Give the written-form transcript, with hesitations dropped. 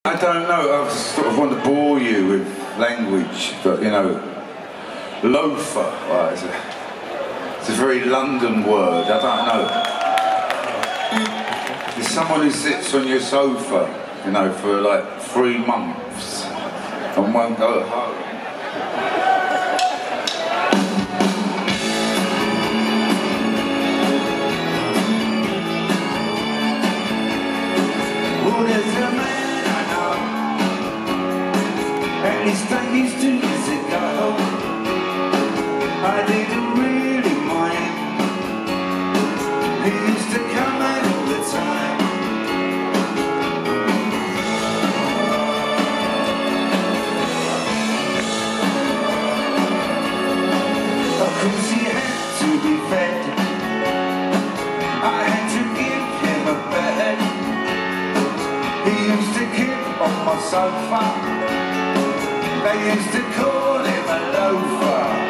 I don't know, I sort of want to bore you with language, but you know, loafer, right, it's a very London word, I don't know. It's someone who sits on your sofa, you know, for like 3 months and won't go home. Well, there's a man I know, and he's done used to years ago. I didn't really mind. He used to come out all the time. Of course he had to be fed. I had to give him a bed. He used to keep on my sofa. They used to call him a loafer.